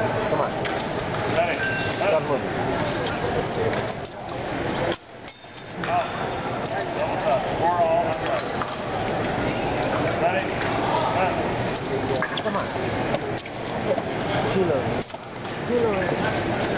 Come on. Ready. Start moving. Double touch. 4 all. That's right. Ready. Come on. Kilo. Kilo.